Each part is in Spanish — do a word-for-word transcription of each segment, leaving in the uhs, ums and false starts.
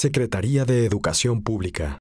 Secretaría de Educación Pública.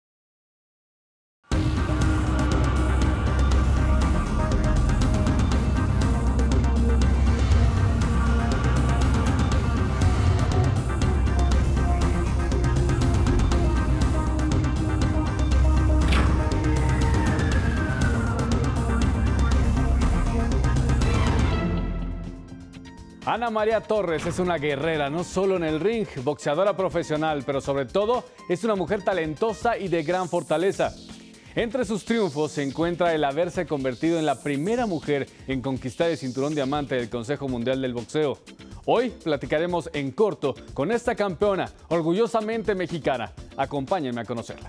Ana María Torres es una guerrera, no solo en el ring, boxeadora profesional, pero sobre todo es una mujer talentosa y de gran fortaleza. Entre sus triunfos se encuentra el haberse convertido en la primera mujer en conquistar el cinturón diamante del Consejo Mundial del Boxeo. Hoy platicaremos en corto con esta campeona, orgullosamente mexicana. Acompáñenme a conocerla.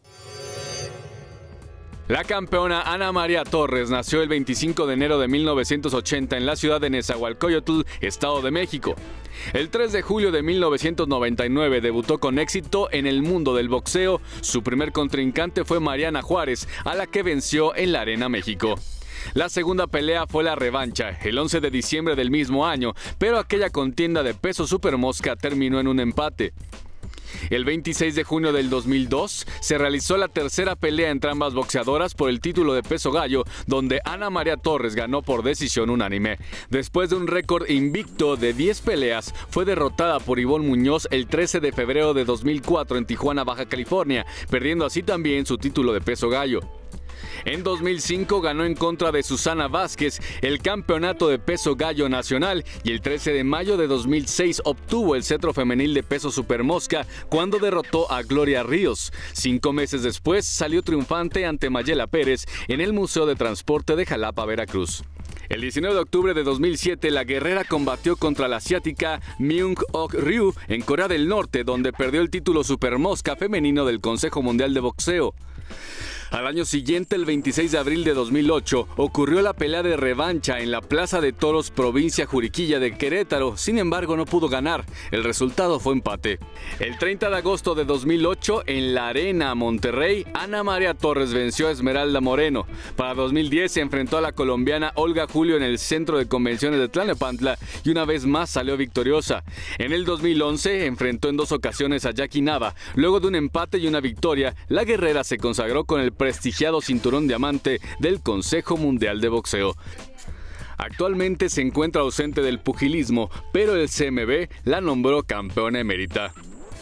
La campeona Ana María Torres nació el veinticinco de enero de mil novecientos ochenta en la ciudad de Nezahualcóyotl, Estado de México. El tres de julio de mil novecientos noventa y nueve debutó con éxito en el mundo del boxeo. Su primer contrincante fue Mariana Juárez, a la que venció en la Arena México. La segunda pelea fue la revancha, el once de diciembre del mismo año, pero aquella contienda de peso supermosca terminó en un empate. El veintiséis de junio del dos mil dos se realizó la tercera pelea entre ambas boxeadoras por el título de peso gallo, donde Ana María Torres ganó por decisión unánime. Después de un récord invicto de diez peleas, fue derrotada por Ivonne Muñoz el trece de febrero de dos mil cuatro en Tijuana, Baja California, perdiendo así también su título de peso gallo. En dos mil cinco ganó en contra de Susana Vázquez el campeonato de peso gallo nacional y el trece de mayo de dos mil seis obtuvo el cetro femenil de peso supermosca cuando derrotó a Gloria Ríos. Cinco meses después salió triunfante ante Mayela Pérez en el Museo de Transporte de Jalapa, Veracruz. El diecinueve de octubre de dos mil siete, la guerrera combatió contra la asiática Myung-Ok Ryu en Corea del Norte, donde perdió el título supermosca femenino del Consejo Mundial de Boxeo. Al año siguiente, el veintiséis de abril de dos mil ocho, ocurrió la pelea de revancha en la Plaza de Toros, provincia Juriquilla de Querétaro. Sin embargo, no pudo ganar. El resultado fue empate. El treinta de agosto de dos mil ocho, en la Arena Monterrey, Ana María Torres venció a Esmeralda Moreno. Para dos mil diez se enfrentó a la colombiana Olga Julio en el Centro de Convenciones de Tlalnepantla y una vez más salió victoriosa. En el dos mil once enfrentó en dos ocasiones a Jackie Nava. Luego de un empate y una victoria, la guerrera se consagró con el prestigiado cinturón diamante del Consejo Mundial de Boxeo. Actualmente se encuentra ausente del pugilismo, pero el C M B la nombró campeona emérita.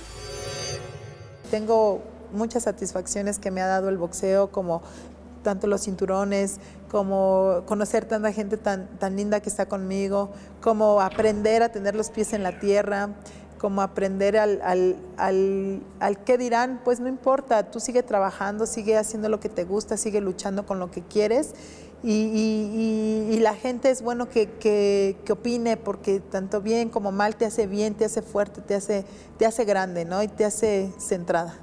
Tengo muchas satisfacciones que me ha dado el boxeo, como tanto los cinturones, como conocer tanta gente tan, tan linda que está conmigo, como aprender a tener los pies en la tierra, como aprender al, al, al, al qué dirán, pues no importa, tú sigue trabajando, sigue haciendo lo que te gusta, sigue luchando con lo que quieres y, y, y, y la gente es bueno que, que, que opine, porque tanto bien como mal te hace bien, te hace fuerte, te hace, te hace grande, ¿no? Y te hace centrada.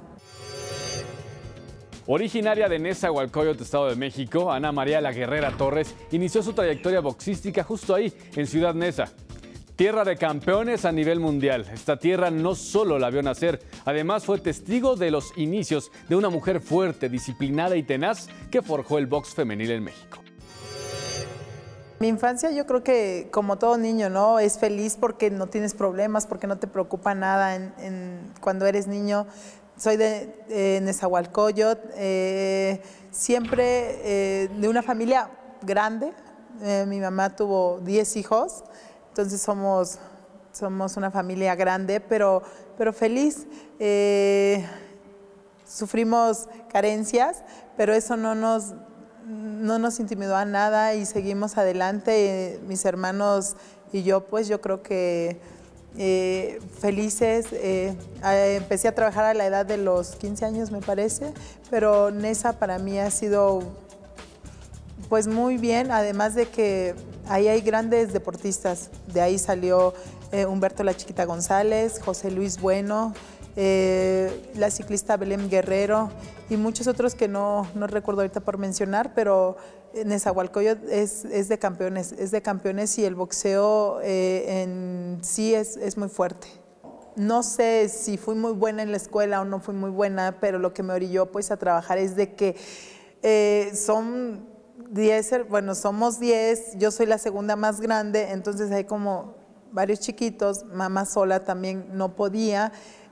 Originaria de Nezahualcóyotl, Estado de México, Ana María la Guerrera Torres inició su trayectoria boxística justo ahí, en Ciudad Neza. Tierra de campeones a nivel mundial. Esta tierra no solo la vio nacer, además fue testigo de los inicios de una mujer fuerte, disciplinada y tenaz que forjó el box femenil en México. Mi infancia, yo creo que como todo niño, ¿no? Es feliz porque no tienes problemas, porque no te preocupa nada en, en, cuando eres niño. Soy de eh, Nezahualcóyotl, eh, siempre eh, de una familia grande. Eh, mi mamá tuvo diez hijos. Entonces somos, somos una familia grande, pero, pero feliz. Eh, sufrimos carencias, pero eso no nos, no nos intimidó a nada y seguimos adelante. Eh, mis hermanos y yo, pues yo creo que eh, felices. Eh, empecé a trabajar a la edad de los quince años, me parece, pero Neza para mí ha sido pues muy bien, además de que ahí hay grandes deportistas. De ahí salió eh, Humberto La Chiquita González, José Luis Bueno, eh, la ciclista Belén Guerrero y muchos otros que no, no recuerdo ahorita por mencionar, pero Nezahualcóyotl es, es de campeones, es de campeones y el boxeo eh, en sí es, es muy fuerte. No sé si fui muy buena en la escuela o no fui muy buena, pero lo que me orilló pues a trabajar es de que eh, son diez, bueno, somos diez, yo soy la segunda más grande, entonces hay como varios chiquitos, mamá sola también no podía,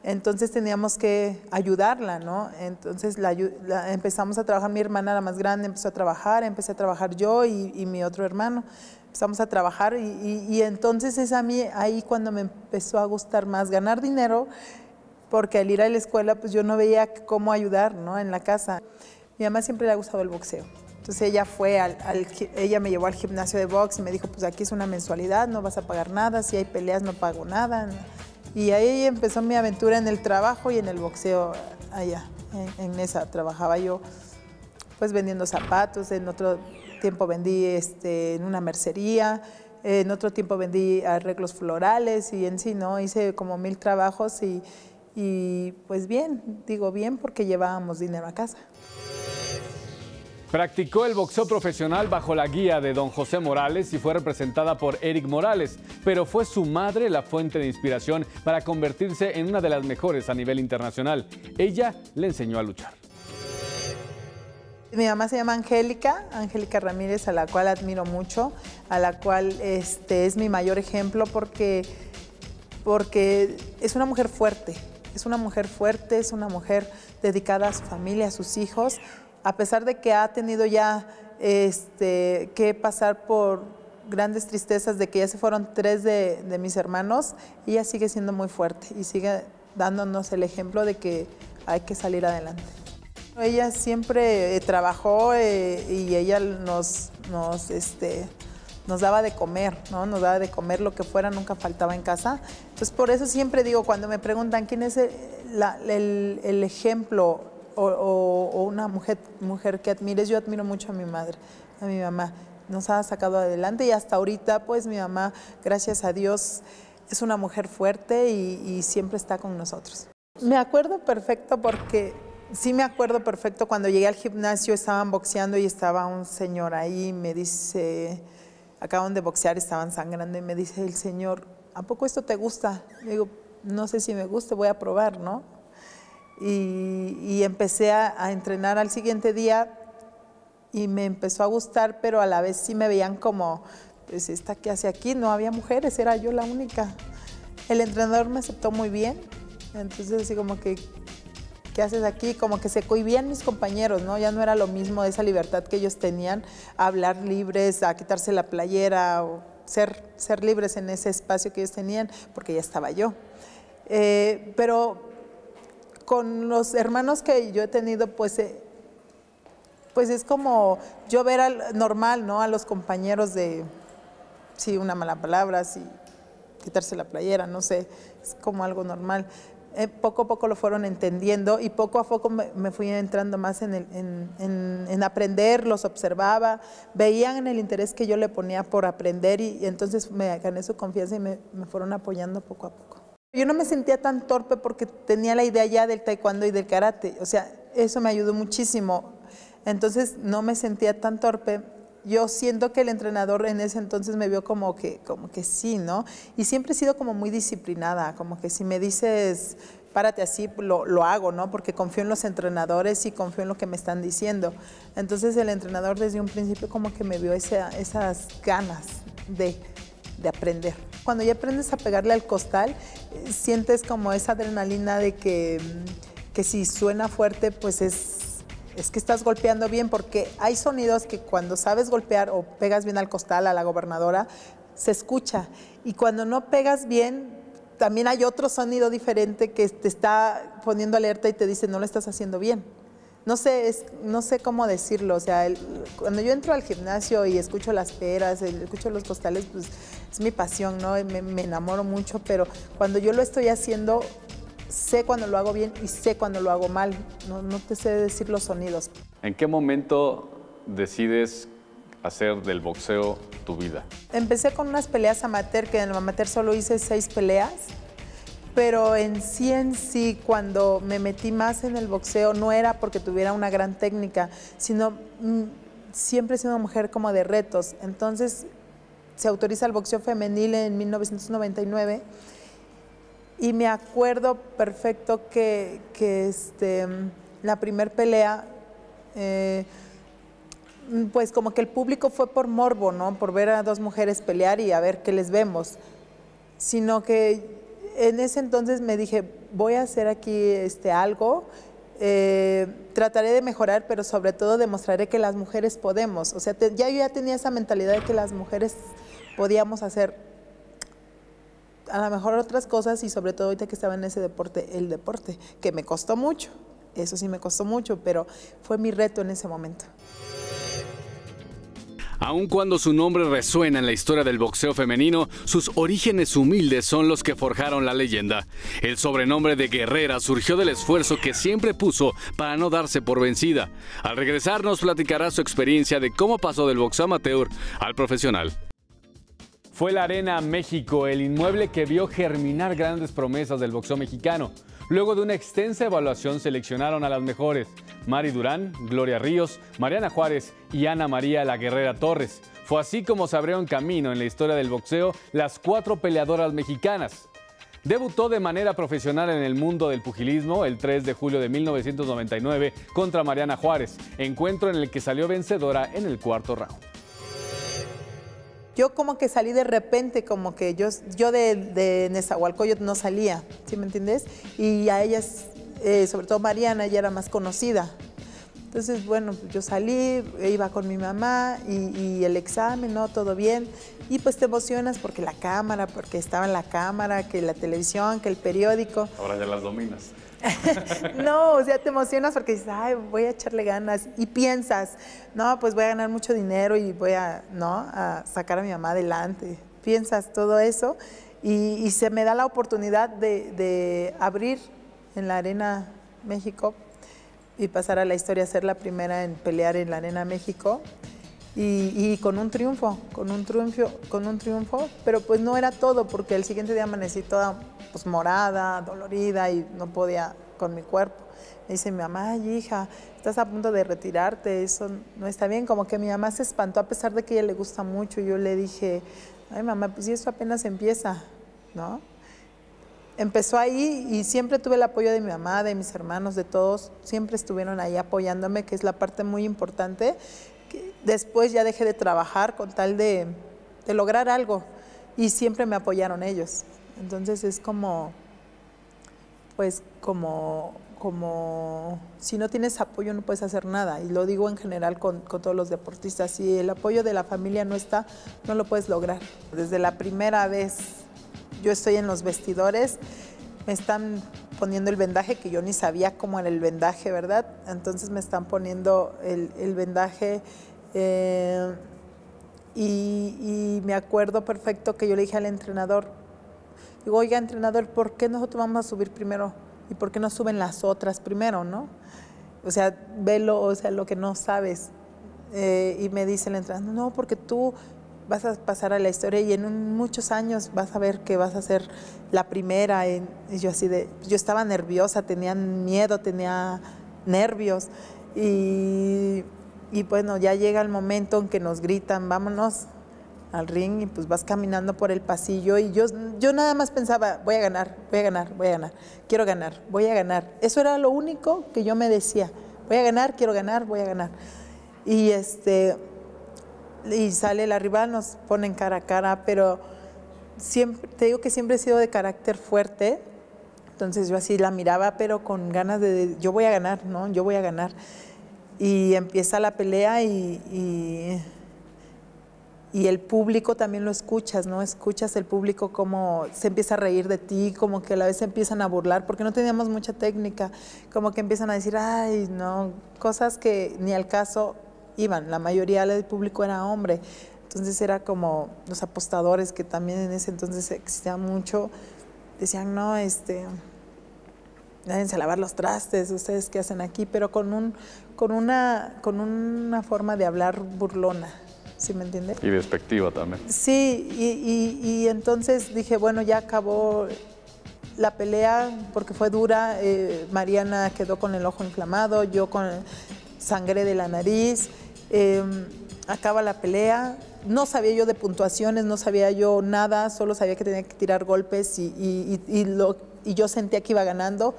Entonces teníamos que ayudarla, ¿no? Entonces la, la, empezamos a trabajar, mi hermana la más grande empezó a trabajar, empecé a trabajar yo y, y mi otro hermano. Empezamos a trabajar y, y, y entonces es a mí ahí cuando me empezó a gustar más ganar dinero, porque al ir a la escuela pues yo no veía cómo ayudar, ¿no? En la casa. Mi mamá siempre le ha gustado el boxeo. Entonces ella fue al, al, ella me llevó al gimnasio de box y me dijo, pues aquí es una mensualidad, no vas a pagar nada, si hay peleas no pago nada. Y ahí empezó mi aventura en el trabajo y en el boxeo allá, en, en esa. Trabajaba yo pues vendiendo zapatos, en otro tiempo vendí este, en una mercería, en otro tiempo vendí arreglos florales y en sí, ¿no? Hice como mil trabajos y, y pues bien, digo bien porque llevábamos dinero a casa. Practicó el boxeo profesional bajo la guía de don José Morales y fue representada por Eric Morales, pero fue su madre la fuente de inspiración para convertirse en una de las mejores a nivel internacional. Ella le enseñó a luchar. Mi mamá se llama Angélica, Angélica Ramírez, a la cual admiro mucho, a la cual este, es mi mayor ejemplo porque, porque es una mujer fuerte, es una mujer fuerte, es una mujer dedicada a su familia, a sus hijos. A pesar de que ha tenido ya este, que pasar por grandes tristezas de que ya se fueron tres de, de mis hermanos, ella sigue siendo muy fuerte y sigue dándonos el ejemplo de que hay que salir adelante. Ella siempre eh, trabajó eh, y ella nos, nos, este, nos daba de comer, ¿no? Nos daba de comer lo que fuera, nunca faltaba en casa. Entonces por eso siempre digo, cuando me preguntan quién es el, la, el, el ejemplo O, o, o una mujer, mujer que admires, yo admiro mucho a mi madre, a mi mamá. Nos ha sacado adelante y hasta ahorita, pues mi mamá, gracias a Dios, es una mujer fuerte y, y siempre está con nosotros. Me acuerdo perfecto porque, sí me acuerdo perfecto cuando llegué al gimnasio, estaban boxeando y estaba un señor ahí, me dice, acaban de boxear, estaban sangrando y me dice el señor, ¿a poco esto te gusta? Le digo, no sé si me gusta, voy a probar, ¿no? Y, y empecé a, a entrenar al siguiente día y me empezó a gustar, pero a la vez sí me veían como, pues esta que hace aquí, no había mujeres, era yo la única. El entrenador me aceptó muy bien, entonces así como que, ¿qué haces aquí? Como que se cohibían mis compañeros, ¿no? Ya no era lo mismo esa libertad que ellos tenían, a hablar libres, a quitarse la playera, o ser, ser libres en ese espacio que ellos tenían, porque ya estaba yo. Eh, pero con los hermanos que yo he tenido, pues, eh, pues es como yo ver al normal, ¿no? A los compañeros de, sí, una mala palabra, sí, quitarse la playera, no sé, es como algo normal. Eh, poco a poco lo fueron entendiendo y poco a poco me, me fui entrando más en, el, en, en, en aprender, los observaba, veían el interés que yo le ponía por aprender y, y entonces me gané su confianza y me, me fueron apoyando poco a poco. Yo no me sentía tan torpe porque tenía la idea ya del taekwondo y del karate, o sea, eso me ayudó muchísimo, entonces no me sentía tan torpe. Yo siento que el entrenador en ese entonces me vio como que, como que sí, ¿no? Y siempre he sido como muy disciplinada, como que si me dices, párate así, lo, lo hago, ¿no? Porque confío en los entrenadores y confío en lo que me están diciendo. Entonces el entrenador desde un principio como que me vio esa, esas ganas de, de aprender. Cuando ya aprendes a pegarle al costal, sientes como esa adrenalina de que, que si suena fuerte, pues es, es que estás golpeando bien, porque hay sonidos que cuando sabes golpear o pegas bien al costal, a la gobernadora, se escucha. Y cuando no pegas bien, también hay otro sonido diferente que te está poniendo alerta y te dice, no lo estás haciendo bien. No sé, es, no sé cómo decirlo, o sea, el, cuando yo entro al gimnasio y escucho las peras, el, escucho los costales, pues es mi pasión, ¿no? Me, me enamoro mucho, pero cuando yo lo estoy haciendo, sé cuando lo hago bien y sé cuando lo hago mal, no, no te sé decir los sonidos. ¿En qué momento decides hacer del boxeo tu vida? Empecé con unas peleas amateur, que en el amateur solo hice seis peleas, pero en sí, en sí, cuando me metí más en el boxeo, no era porque tuviera una gran técnica, sino mmm, siempre he sido una mujer como de retos. Entonces, se autoriza el boxeo femenil en mil novecientos noventa y nueve y me acuerdo perfecto que, que este, la primer pelea, eh, pues como que el público fue por morbo, ¿no? Por ver a dos mujeres pelear y a ver qué les vemos, sino que en ese entonces me dije, voy a hacer aquí este, algo, eh, trataré de mejorar, pero sobre todo demostraré que las mujeres podemos. O sea, te, ya yo ya tenía esa mentalidad de que las mujeres podíamos hacer a lo mejor otras cosas y sobre todo ahorita que estaba en ese deporte, el deporte, que me costó mucho, eso sí me costó mucho, pero fue mi reto en ese momento. Aun cuando su nombre resuena en la historia del boxeo femenino, sus orígenes humildes son los que forjaron la leyenda. El sobrenombre de Guerrera surgió del esfuerzo que siempre puso para no darse por vencida. Al regresar nos platicará su experiencia de cómo pasó del boxeo amateur al profesional. Fue la Arena México el inmueble que vio germinar grandes promesas del boxeo mexicano. Luego de una extensa evaluación seleccionaron a las mejores: Mari Durán, Gloria Ríos, Mariana Juárez y Ana María La Guerrera Torres. Fue así como se abrieron camino en la historia del boxeo las cuatro peleadoras mexicanas. Debutó de manera profesional en el mundo del pugilismo el tres de julio de mil novecientos noventa y nueve contra Mariana Juárez, encuentro en el que salió vencedora en el cuarto round. Yo como que salí de repente, como que yo, yo de, de Nezahualcóyotl no salía, ¿sí me entiendes? Y a ellas, eh, sobre todo Mariana, ella era más conocida. Entonces, bueno, yo salí, iba con mi mamá y, y el examen, ¿no? Todo bien. Y pues te emocionas porque la cámara, porque estaba en la cámara, que la televisión, que el periódico. Ahora ya las dominas. No, o sea, te emocionas porque dices, ay, voy a echarle ganas. Y piensas, no, pues voy a ganar mucho dinero y voy a, ¿no? a sacar a mi mamá adelante. Piensas todo eso y, y se me da la oportunidad de, de abrir en la Arena México y pasar a la historia, ser la primera en pelear en la Arena México. Y, y con un triunfo, con un triunfo, con un triunfo, pero pues no era todo, porque el siguiente día amanecí toda pues morada, dolorida y no podía con mi cuerpo. Me dice mi mamá, ay hija, estás a punto de retirarte, eso no está bien. Como que mi mamá se espantó a pesar de que a ella le gusta mucho. Yo le dije, ay mamá, pues si eso apenas empieza, ¿no? Empezó ahí y siempre tuve el apoyo de mi mamá, de mis hermanos, de todos, siempre estuvieron ahí apoyándome, que es la parte muy importante. Después ya dejé de trabajar con tal de, de lograr algo y siempre me apoyaron ellos. Entonces es como, pues como, como si no tienes apoyo no puedes hacer nada. Y lo digo en general con, con todos los deportistas. Si el apoyo de la familia no está, no lo puedes lograr. Desde la primera vez yo estoy en los vestidores, me están poniendo el vendaje, que yo ni sabía cómo era el vendaje, ¿verdad? Entonces me están poniendo el, el vendaje eh, y, y me acuerdo perfecto que yo le dije al entrenador, digo, oiga, entrenador, ¿por qué nosotros vamos a subir primero? ¿Y por qué no suben las otras primero, no? O sea, velo, o sea, lo que no sabes. Eh, y me dice el entrenador, no, porque tú vas a pasar a la historia y en un, muchos años vas a ver que vas a ser la primera. En, y yo así de, yo estaba nerviosa, tenía miedo, tenía nervios. Y, y bueno, ya llega el momento en que nos gritan, vámonos al ring, y pues vas caminando por el pasillo y yo, yo nada más pensaba, voy a ganar, voy a ganar, voy a ganar, quiero ganar, voy a ganar. Eso era lo único que yo me decía, voy a ganar, quiero ganar, voy a ganar. Y este... y sale la rival, nos ponen cara a cara, pero siempre, te digo que siempre he sido de carácter fuerte, entonces yo así la miraba, pero con ganas de, yo voy a ganar, ¿no? Yo voy a ganar. Y empieza la pelea y, y, y el público también lo escuchas, ¿no? Escuchas el público como se empieza a reír de ti, como que a la vez se empiezan a burlar, porque no teníamos mucha técnica, como que empiezan a decir, ay, no, cosas que ni al caso iban, la mayoría del público era hombre, entonces era como los apostadores, que también en ese entonces existían mucho, decían, no, este, váyanse a lavar los trastes, ustedes qué hacen aquí, pero con, un, con, una, con una forma de hablar burlona, ¿sí me entiende? Y despectiva también. Sí, y, y, y entonces dije, bueno, ya acabó la pelea, porque fue dura, eh, Mariana quedó con el ojo inflamado, yo con sangre de la nariz. Eh, acaba la pelea, no sabía yo de puntuaciones, no sabía yo nada, solo sabía que tenía que tirar golpes y, y, y, y, lo, y yo sentía que iba ganando.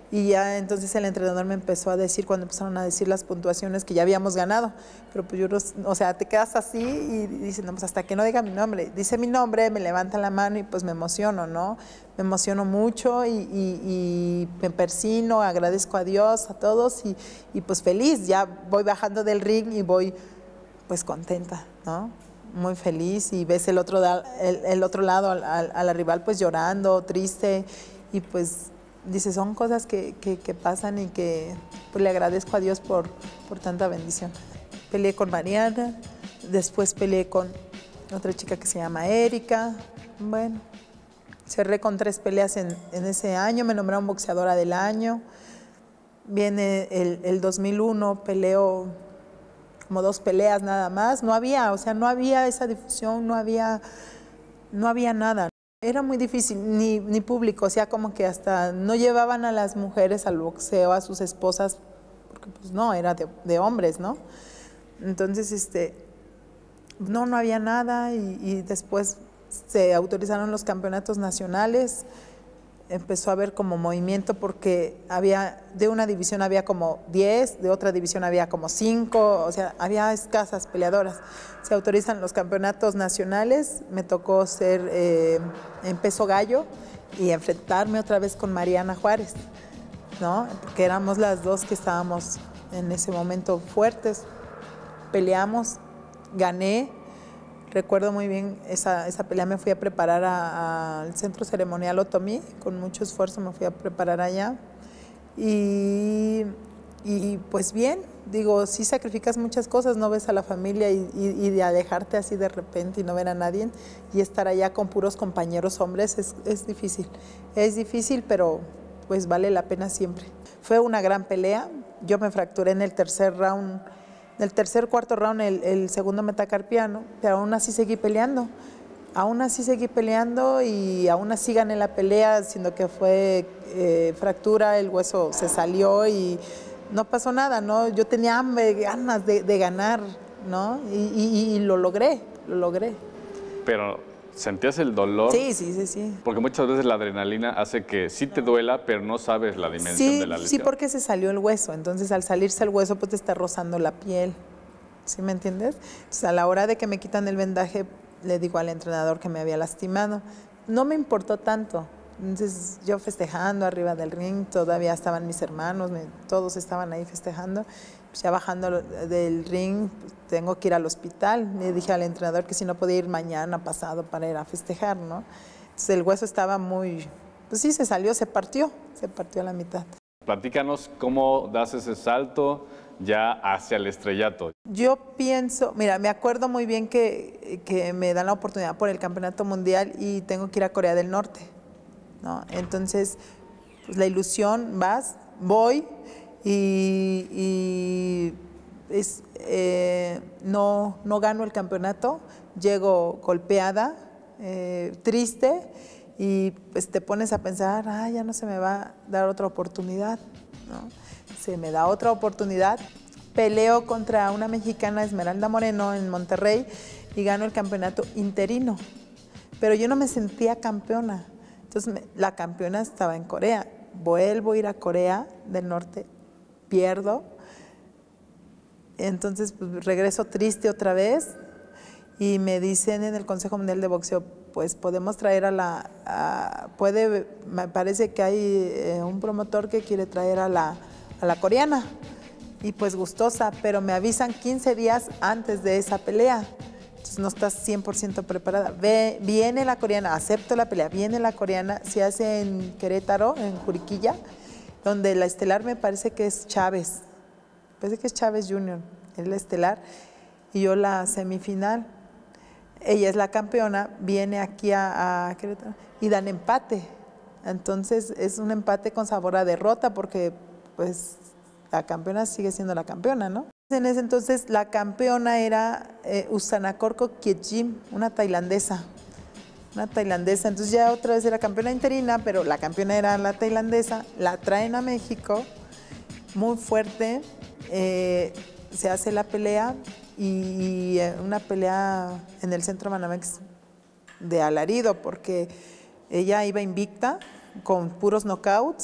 Y ya entonces el entrenador me empezó a decir, cuando empezaron a decir las puntuaciones, que ya habíamos ganado. Pero pues yo, o sea, te quedas así y dices, no, pues hasta que no diga mi nombre. Dice mi nombre, me levanta la mano y pues me emociono, ¿no? Me emociono mucho y, y, y me persino, agradezco a Dios, a todos y, y pues feliz. Ya voy bajando del ring y voy pues contenta, ¿no? Muy feliz y ves el otro, el, el otro lado, a, a la rival pues llorando, triste y pues... Dice, son cosas que, que, que pasan y que pues, le agradezco a Dios por, por tanta bendición. Peleé con Mariana, después peleé con otra chica que se llama Erika. Bueno, cerré con tres peleas en, en ese año, me nombraron boxeadora del año. Viene el, el dos mil uno, peleo como dos peleas nada más. No había, o sea, no había esa difusión, no había, no había nada. Era muy difícil, ni, ni público, o sea, como que hasta no llevaban a las mujeres al boxeo, a sus esposas, porque pues no, era de, de hombres, ¿no? Entonces, este, no, no había nada y, y después se autorizaron los campeonatos nacionales, empezó a haber como movimiento porque había, de una división había como diez, de otra división había como cinco, o sea, había escasas peleadoras. Se autorizan los campeonatos nacionales, me tocó ser eh, en peso gallo y enfrentarme otra vez con Mariana Juárez, ¿no? Porque éramos las dos que estábamos en ese momento fuertes, peleamos, gané. Recuerdo muy bien esa, esa pelea, me fui a preparar al centro ceremonial Otomí, con mucho esfuerzo me fui a preparar allá. Y, y pues bien, digo, sí sacrificas muchas cosas, no ves a la familia y, y, y de alejarte así de repente y no ver a nadie y estar allá con puros compañeros hombres es, es difícil. Es difícil, pero pues vale la pena siempre. Fue una gran pelea, yo me fracturé en el tercer round. En el tercer, cuarto round, el, el segundo metacarpiano, pero aún así seguí peleando. Aún así seguí peleando y aún así gané la pelea, siendo que fue eh, fractura, el hueso se salió y no pasó nada, ¿no? Yo tenía hambre, ganas de, de ganar, ¿no? Y, y, y lo logré, lo logré. Pero, ¿sentías el dolor? Sí, sí, sí, sí. Porque muchas veces la adrenalina hace que sí te duela, pero no sabes la dimensión sí, de la lesión. Sí, porque se salió el hueso. Entonces, al salirse el hueso, pues te está rozando la piel. ¿Sí me entiendes? Entonces, a la hora de que me quitan el vendaje, le digo al entrenador que me había lastimado. No me importó tanto. Entonces, yo festejando arriba del ring, todavía estaban mis hermanos, me, todos estaban ahí festejando. Pues ya bajando del ring, pues, tengo que ir al hospital. Le dije al entrenador que si no podía ir mañana, pasado, para ir a festejar, ¿no? Entonces el hueso estaba muy, pues sí, se salió, se partió, se partió a la mitad. Platícanos cómo das ese salto ya hacia el estrellato. Yo pienso, mira, me acuerdo muy bien que, que me dan la oportunidad por el campeonato mundial y tengo que ir a Corea del Norte, ¿no? Entonces, pues la ilusión, vas, voy, Y, y es, eh, no, no gano el campeonato, llego golpeada, eh, triste, y pues te pones a pensar, ah, ya no se me va a dar otra oportunidad, ¿no? Se me da otra oportunidad, peleo contra una mexicana, Esmeralda Moreno, en Monterrey, y gano el campeonato interino, pero yo no me sentía campeona, entonces me, la campeona estaba en Corea, vuelvo a ir a Corea del Norte, pierdo, entonces pues, regreso triste otra vez y me dicen en el Consejo Mundial de Boxeo, pues podemos traer a la, a, puede, me parece que hay eh, un promotor que quiere traer a la, a la coreana y pues gustosa, pero me avisan quince días antes de esa pelea, entonces no estás cien por ciento preparada. Ve, viene la coreana, acepto la pelea, viene la coreana, se hace en Querétaro, en Juriquilla, donde la estelar me parece que es Chávez, parece que es Chávez junior, es la estelar, y yo la semifinal. Ella es la campeona, viene aquí a, a Querétaro y dan empate. Entonces es un empate con sabor a derrota porque pues la campeona sigue siendo la campeona, ¿no? En ese entonces la campeona era eh, Usanakorko Kiejim, una tailandesa. Una tailandesa, entonces ya otra vez era campeona interina, pero la campeona era la tailandesa, la traen a México, muy fuerte, eh, se hace la pelea y, y una pelea en el centro Banamex de alarido, porque ella iba invicta con puros knockouts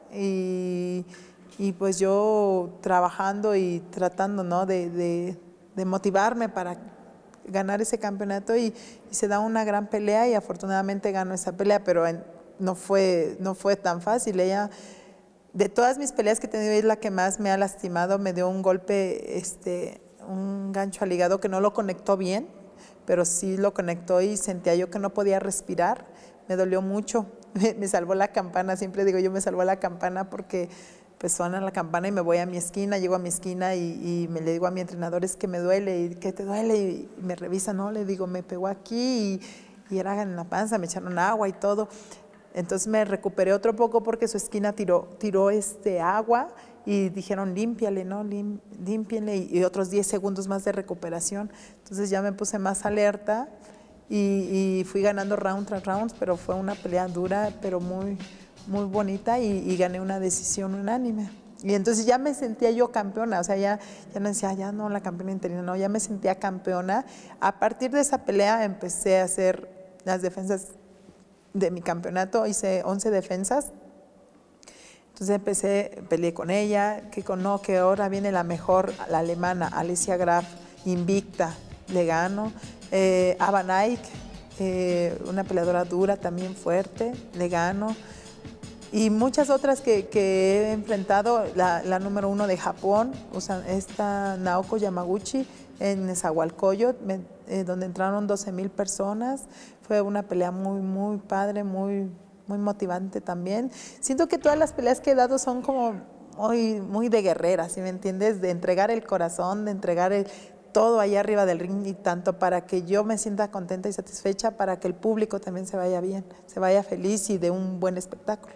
y, y pues yo trabajando y tratando, ¿no? de, de, de motivarme para ganar ese campeonato y, y se da una gran pelea y afortunadamente ganó esa pelea, pero en, no, fue, no fue tan fácil. Ella, de todas mis peleas que he tenido, es la que más me ha lastimado. Me dio un golpe, este, un gancho al hígado que no lo conectó bien, pero sí lo conectó y sentía yo que no podía respirar. Me dolió mucho. Me, me salvó la campana. Siempre digo yo me salvó la campana porque pues suena la campana y me voy a mi esquina, llego a mi esquina y, y me le digo a mi entrenador, es que me duele, y ¿qué te duele? Y me revisa, no, le digo, me pegó aquí y, y era en la panza, me echaron agua y todo. Entonces me recuperé otro poco porque su esquina tiró, tiró este agua y dijeron, límpiale, ¿no? Lim, límpiale y, y otros diez segundos más de recuperación. Entonces ya me puse más alerta y, y fui ganando round tras round, pero fue una pelea dura, pero muy... muy bonita y, y gané una decisión unánime. Y entonces ya me sentía yo campeona, o sea, ya, ya no decía, ya no, la campeona interina, no, ya me sentía campeona. A partir de esa pelea empecé a hacer las defensas de mi campeonato, hice once defensas. Entonces empecé, peleé con ella, que con no, que ahora viene la mejor, la alemana, Alicia Graf, invicta, le gano. Eh, Ava Naik, eh, una peleadora dura, también fuerte, le gano. Y muchas otras que, que he enfrentado, la, la número uno de Japón, o sea, esta Naoko Yamaguchi en Nezahualcóyotl, eh, donde entraron doce mil personas. Fue una pelea muy, muy padre, muy, muy motivante también. Siento que todas las peleas que he dado son como muy, muy de guerrera, ¿sí me entiendes? De entregar el corazón, de entregar el, todo ahí arriba del ring, y tanto para que yo me sienta contenta y satisfecha, para que el público también se vaya bien, se vaya feliz y de un buen espectáculo.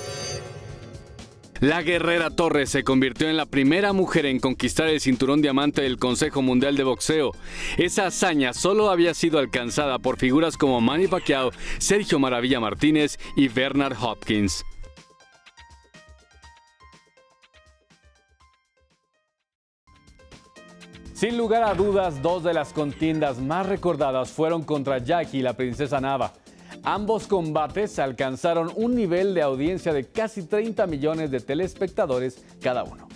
La guerrera Torres se convirtió en la primera mujer en conquistar el cinturón diamante del Consejo Mundial de Boxeo. Esa hazaña solo había sido alcanzada por figuras como Manny Pacquiao, Sergio Maravilla Martínez y Bernard Hopkins. Sin lugar a dudas, dos de las contiendas más recordadas fueron contra Jackie y la princesa Nava. Ambos combates alcanzaron un nivel de audiencia de casi treinta millones de telespectadores cada uno.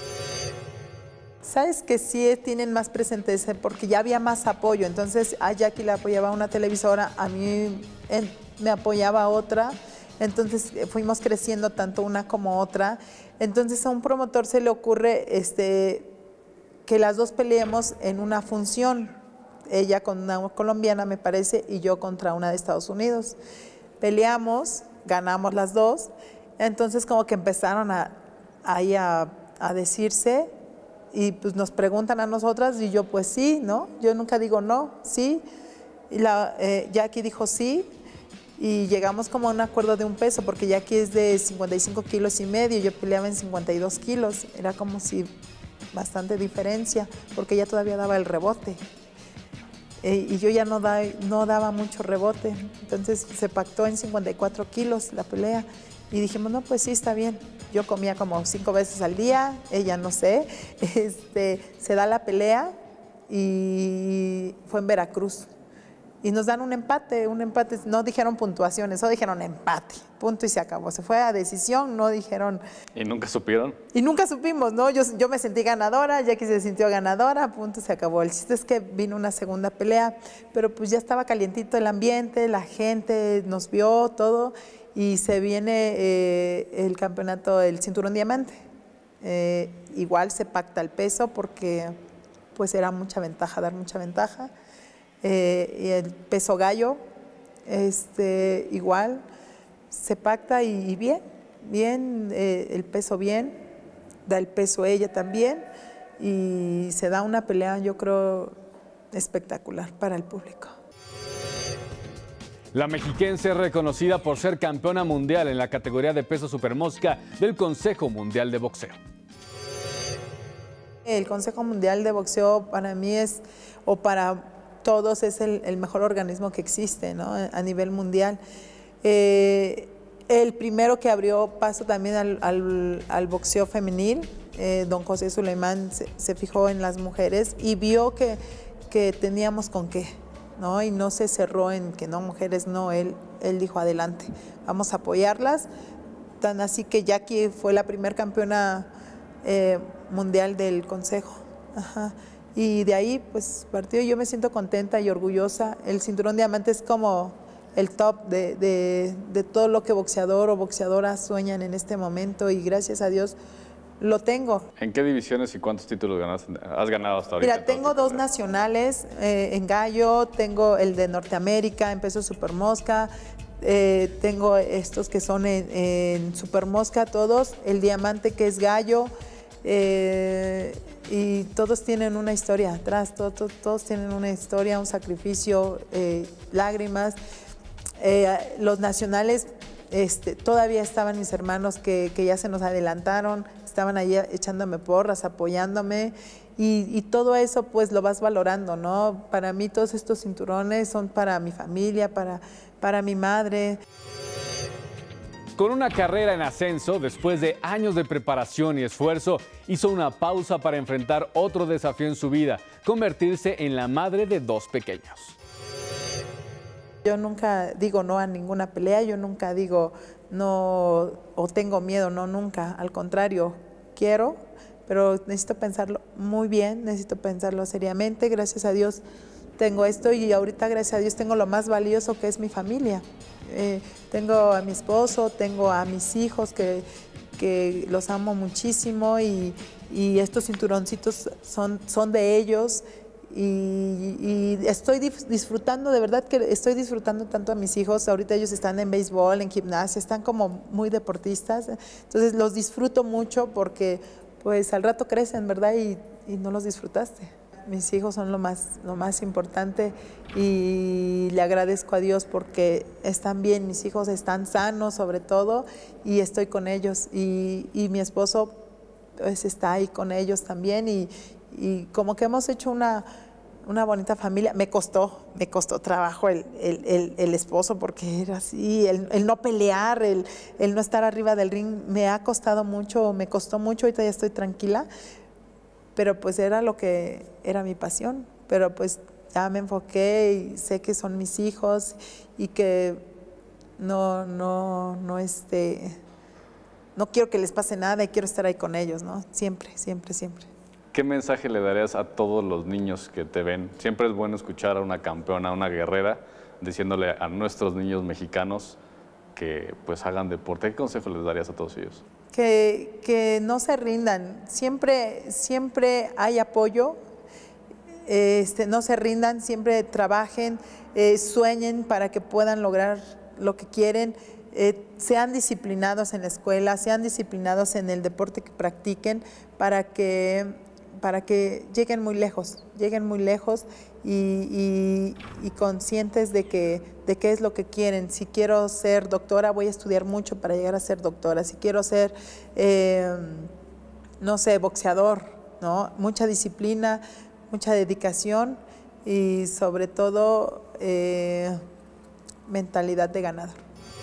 Sabes que sí tienen más presente ese, porque ya había más apoyo. Entonces a Jackie le apoyaba una televisora, a mí él, me apoyaba otra. Entonces fuimos creciendo tanto una como otra. Entonces a un promotor se le ocurre este, que las dos peleemos en una función. Ella con una colombiana, me parece, y yo contra una de Estados Unidos. Peleamos, ganamos las dos, entonces como que empezaron a, ahí a, a decirse, y pues nos preguntan a nosotras, y yo pues sí, ¿no? Yo nunca digo no, sí. Y la, eh, Jackie dijo sí, y llegamos como a un acuerdo de un peso, porque Jackie es de cincuenta y cinco kilos y medio, yo peleaba en cincuenta y dos kilos, era como si bastante diferencia, porque ella todavía daba el rebote. Eh, y yo ya no, da, no daba mucho rebote, entonces se pactó en cincuenta y cuatro kilos la pelea y dijimos, no, pues sí, está bien. Yo comía como cinco veces al día, ella no sé, este, se da la pelea y fue en Veracruz. Y nos dan un empate, un empate, no dijeron puntuaciones, solo dijeron empate, punto y se acabó. Se fue a decisión, no dijeron... ¿Y nunca supieron? Y nunca supimos, ¿no? Yo, yo me sentí ganadora, Jackie se sintió ganadora, punto, se acabó. El chiste es que vino una segunda pelea, pero pues ya estaba calientito el ambiente, la gente nos vio, todo, y se viene eh, el campeonato, el cinturón diamante. Eh, igual se pacta el peso porque pues era mucha ventaja, dar mucha ventaja. Eh, y el peso gallo, este, igual, se pacta y, y bien, bien, eh, el peso bien, da el peso ella también, y se da una pelea, yo creo, espectacular para el público. La mexiquense es reconocida por ser campeona mundial en la categoría de peso supermosca del Consejo Mundial de Boxeo. El Consejo Mundial de Boxeo para mí es, o para todos, es el, el mejor organismo que existe, ¿no? A nivel mundial. Eh, el primero que abrió paso también al, al, al boxeo femenil, eh, don José Suleimán se, se fijó en las mujeres y vio que, que teníamos con qué, ¿no? Y no se cerró en que no, mujeres no, él, él dijo adelante, vamos a apoyarlas, tan así que Jackie fue la primer campeona eh, mundial del consejo. Ajá. Y de ahí, pues, partió. Yo me siento contenta y orgullosa. El cinturón diamante es como el top de, de, de todo lo que boxeador o boxeadora sueñan en este momento, y gracias a Dios lo tengo. ¿En qué divisiones y cuántos títulos ganas, has ganado hasta ahorita? Mira, tengo dos nacionales eh, en gallo, tengo el de Norteamérica en peso supermosca, eh, tengo estos que son en, en supermosca todos, el diamante que es gallo, eh, y todos tienen una historia atrás, todos, todos, todos tienen una historia, un sacrificio, eh, lágrimas. Eh, los nacionales, este, todavía estaban mis hermanos que, que ya se nos adelantaron, estaban ahí echándome porras, apoyándome, y, y todo eso pues lo vas valorando, ¿no? Para mí todos estos cinturones son para mi familia, para, para mi madre. Con una carrera en ascenso, después de años de preparación y esfuerzo, hizo una pausa para enfrentar otro desafío en su vida, convertirse en la madre de dos pequeños. Yo nunca digo no a ninguna pelea, yo nunca digo no o tengo miedo, no, nunca. Al contrario, quiero, pero necesito pensarlo muy bien, necesito pensarlo seriamente. Gracias a Dios tengo esto, y ahorita gracias a Dios tengo lo más valioso, que es mi familia. Eh, tengo a mi esposo, tengo a mis hijos que, que los amo muchísimo, y, y estos cinturoncitos son, son de ellos. Y, y estoy disfrutando, de verdad que estoy disfrutando tanto a mis hijos. Ahorita ellos están en béisbol, en gimnasia, están como muy deportistas. Entonces los disfruto mucho porque pues al rato crecen, ¿verdad? Y, y no los disfrutaste. Mis hijos son lo más, lo más importante, y le agradezco a Dios porque están bien, mis hijos están sanos sobre todo, y estoy con ellos. Y, y mi esposo pues está ahí con ellos también, y, y como que hemos hecho una, una bonita familia. Me costó, me costó trabajo el, el, el, el esposo, porque era así, el, el no pelear, el, el no estar arriba del ring, me ha costado mucho, me costó mucho. Ahorita ya estoy tranquila, pero pues era lo que era mi pasión. Pero pues ya me enfoqué y sé que son mis hijos, y que no, no, no este, no quiero que les pase nada, y quiero estar ahí con ellos, ¿no? Siempre, siempre, siempre. ¿Qué mensaje le darías a todos los niños que te ven? Siempre es bueno escuchar a una campeona, a una guerrera, diciéndole a nuestros niños mexicanos que pues hagan deporte. ¿Qué consejo les darías a todos ellos? Que, que no se rindan, siempre, siempre hay apoyo, este, no se rindan, siempre trabajen, eh, sueñen para que puedan lograr lo que quieren. Eh, sean disciplinados en la escuela, sean disciplinados en el deporte que practiquen, para que, para que lleguen muy lejos, lleguen muy lejos y, y, y conscientes de que, de qué es lo que quieren. Si quiero ser doctora, voy a estudiar mucho para llegar a ser doctora. Si quiero ser, eh, no sé, boxeador, ¿no? Mucha disciplina, mucha dedicación, y sobre todo eh, mentalidad de ganador.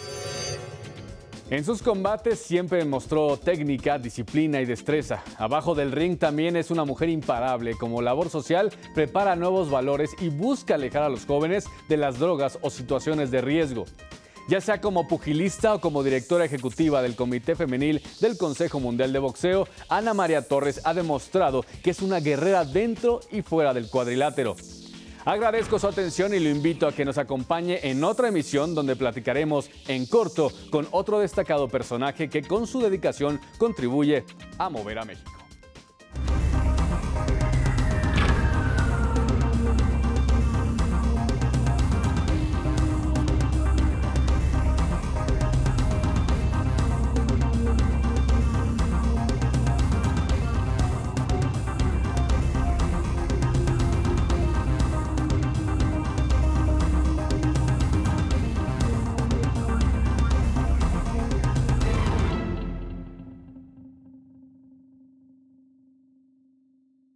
En sus combates siempre mostró técnica, disciplina y destreza. Abajo del ring también es una mujer imparable. Como labor social, prepara nuevos valores y busca alejar a los jóvenes de las drogas o situaciones de riesgo. Ya sea como pugilista o como directora ejecutiva del Comité Femenil del Consejo Mundial de Boxeo, Ana María Torres ha demostrado que es una guerrera dentro y fuera del cuadrilátero. Agradezco su atención y lo invito a que nos acompañe en otra emisión donde platicaremos en corto con otro destacado personaje que con su dedicación contribuye a mover a México.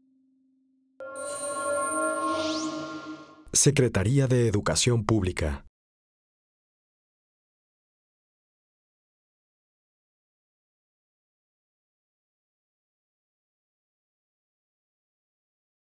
Secretaría de Educación Pública.